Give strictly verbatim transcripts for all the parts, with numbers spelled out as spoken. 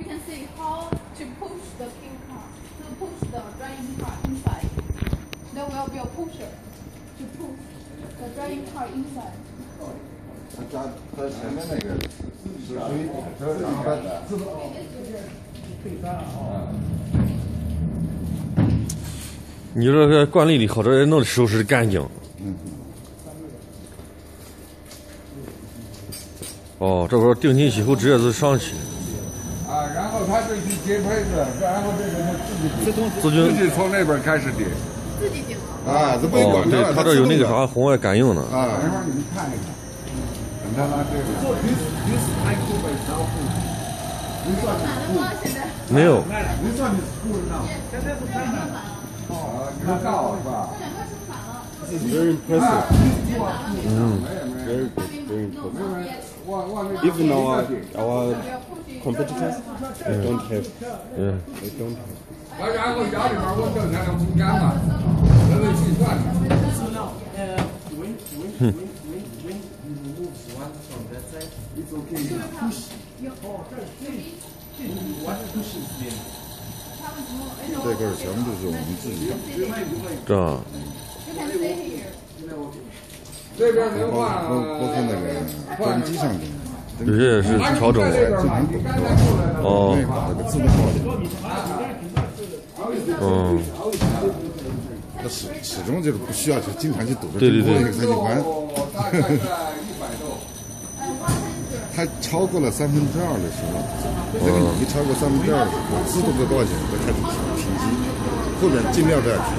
can see how to push the king car, to push the driving car inside. There will be a pusher to push the driving car inside. 它它前面那个是属于，然后它自动。 你说这惯例里好多人弄收拾干净。 嗯。 哦，这会儿定期以后直接就上去。 啊，然后他就去接拍子，然后这个他自己自动自己自己从那边开始顶。 自己顶。 啊，这不用管对，它这有那个啥红外感应的。 啊，一会儿你们看一看。等他拿这个。 没有。 没算你付呢。现在不看了。哦，你看到是吧？ Very impressive. Mm. Very good, very impressive. Even our our competitors, they yeah. don't have. Yeah. They don't have. 然后家里边我挣钱不干嘛？人为计算。 So now, uh, when when when when when you remove one from that side, it's okay. You push. Oh, what pushes them? 这个全部是我们自己的。 这。 这边的话， 包包括那个专机上的， 这些是调整的。哦。 那个自动化的。 嗯。 它始始终就是不需要去经常去堵着对对对那个三极环。它超过了三分之二的时候，这个你一超过三分之二的时候，自动的多少钱就开始停机，后面尽量不要停。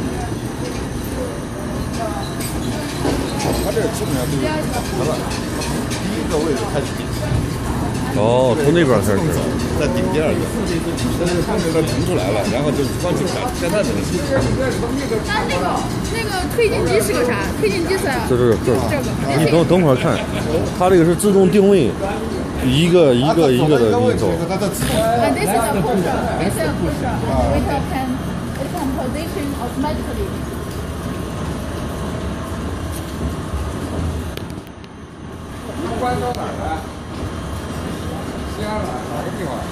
它这基本上就是完了，第一个位置开始顶。 哦，从那边开始， 再顶第二个，但是后面它腾出来了，然后就光就打现在这个。 它那个那个推进机是个啥？推进机是？ 这是这这个。 你等等会儿看，它这个是自动定位，一个一个一个的给你走。 Uh, this is a pusher. This is a pusher. It can it can position automatically. 关到哪儿了？西安了，哪个地方？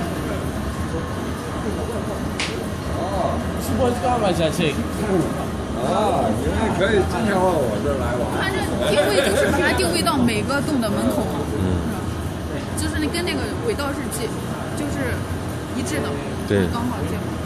哦， 是不是干嘛下去？ 哦，你们可以经常往我这儿来玩。 它这定位就是把它定位到每个洞的门口嘛，嗯，就是你跟那个轨道是几，就是一致的， 对， 刚好接。